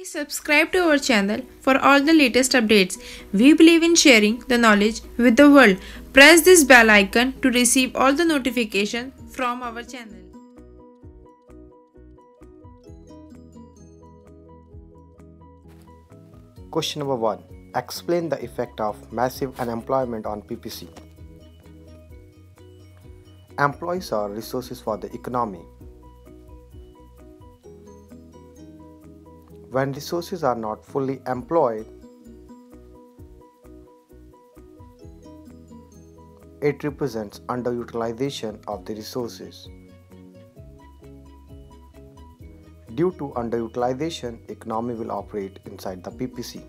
Please subscribe to our channel for all the latest updates. We believe in sharing the knowledge with the world. Press this bell icon to receive all the notifications from our channel. Question number 1. Explain the effect of massive unemployment on PPC. Employees are resources for the economy. When resources are not fully employed, it represents underutilization of the resources. Due to underutilization, economy will operate inside the PPC.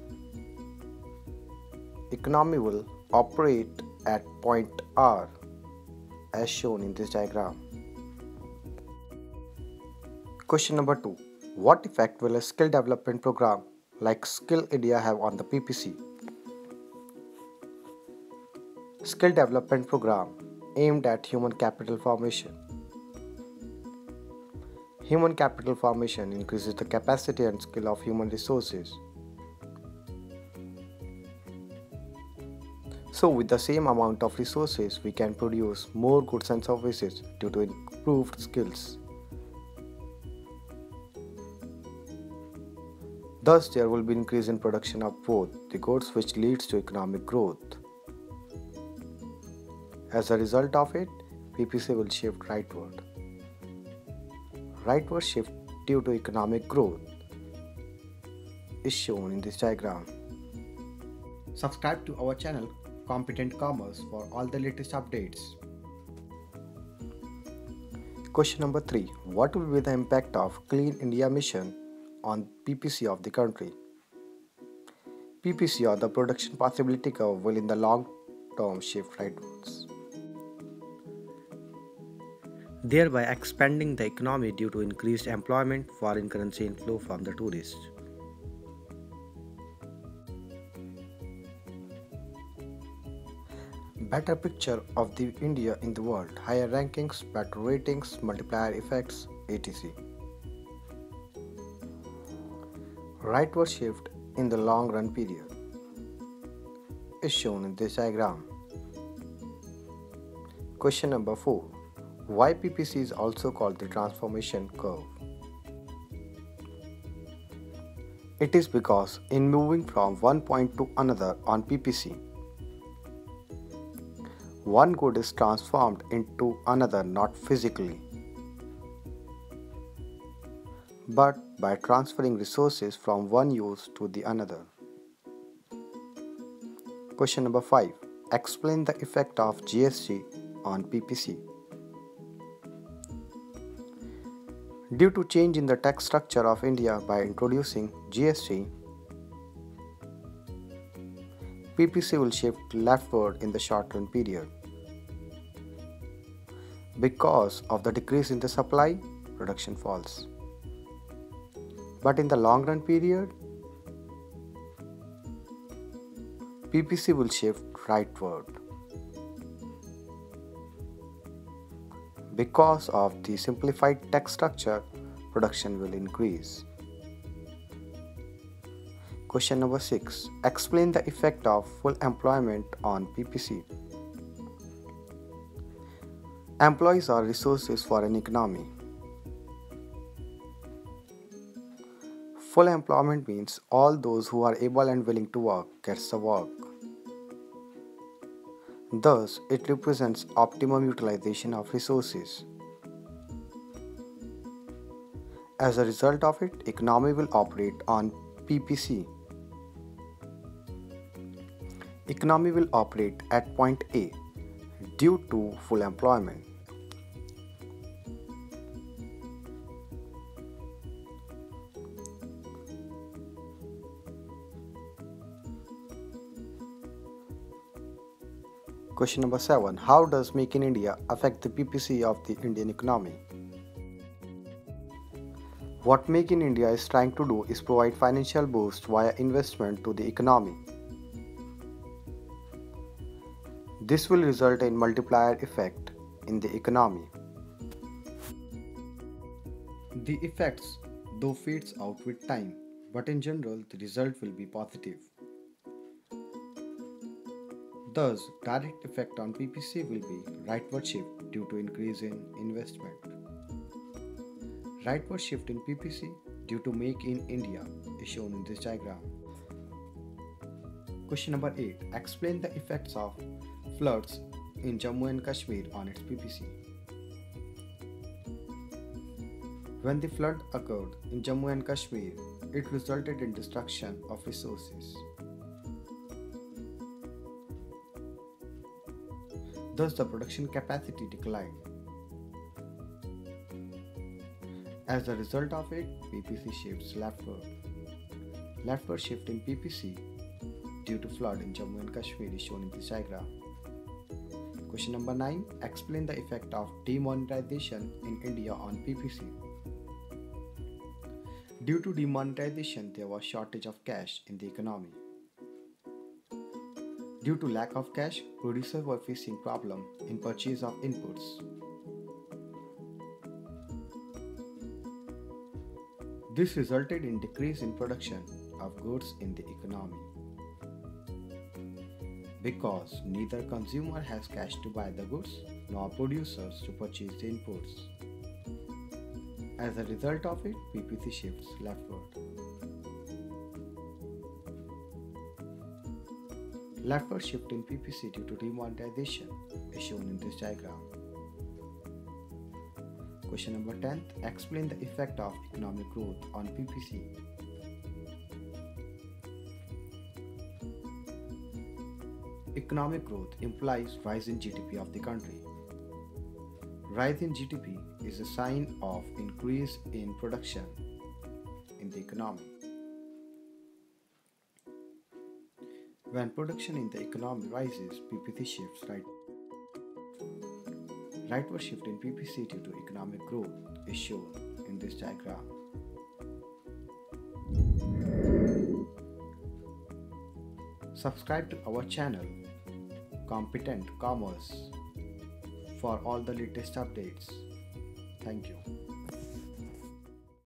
Economy will operate at point R as shown in this diagram. Question number 2. What effect will a skill development program like Skill India have on the PPC? Skill development program aimed at human capital formation. Human capital formation increases the capacity and skill of human resources. So with the same amount of resources, we can produce more goods and services due to improved skills. Thus, there will be increase in production of both the goods, which leads to economic growth. As a result of it, PPC will shift rightward. Rightward shift due to economic growth is shown in this diagram. Subscribe to our channel Competent Commerce for all the latest updates. Question number 3. What will be the impact of Clean India mission on PPC of the country? PPC or the production possibility curve will in the long term shift rightwards, thereby expanding the economy due to increased employment, foreign currency inflow from the tourists. Better picture of the India in the world, higher rankings, better ratings, multiplier effects, etc. Rightward shift in the long run period is shown in this diagram. Question number 4. Why PPC is also called the transformation curve? It is because in moving from one point to another on PPC, one good is transformed into another not physically, but by transferring resources from one use to the another. Question number 5. Explain the effect of GST on PPC. Due to change in the tax structure of India by introducing GST, PPC will shift leftward in the short-run period. Because of the decrease in the supply, production falls. But in the long-run period, PPC will shift rightward. Because of the simplified tax structure, production will increase. Question number 6. Explain the effect of full employment on PPC. Employees are resources for an economy. Full employment means all those who are able and willing to work gets the work. Thus, it represents optimum utilization of resources. As a result of it, economy will operate on PPC. Economy will operate at point A due to full employment. Question number 7. How does Make in India affect the PPC of the Indian economy? What Make in India is trying to do is provide financial boost via investment to the economy. This will result in multiplier effect in the economy. The effects, though, fades out with time, but in general the result will be positive. Thus, direct effect on PPC will be rightward shift due to increase in investment. Rightward shift in PPC due to Make in India is shown in this diagram. Question number 8. Explain the effects of floods in Jammu and Kashmir on its PPC. When the flood occurred in Jammu and Kashmir, it resulted in destruction of resources. Thus, the production capacity declined. As a result of it, PPC shifts leftward. Leftward shift in PPC due to flood in Jammu and Kashmir is shown in this diagram. Question number 9. Explain the effect of demonetization in India on PPC. Due to demonetization, there was shortage of cash in the economy. Due to lack of cash, producers were facing problem in purchase of inputs. This resulted in decrease in production of goods in the economy. Because neither consumer has cash to buy the goods nor producers to purchase the inputs. As a result of it, PPC shifts leftward. Leftward shift in PPC due to demonetization is shown in this diagram. Question number 10. Explain the effect of economic growth on PPC. Economic growth implies rise in GDP of the country. Rise in GDP is a sign of increase in production in the economy. When production in the economy rises, PPC shifts right. Rightward shift in PPC due to economic growth is shown in this diagram. Subscribe to our channel, Competent Commerce, for all the latest updates. Thank you.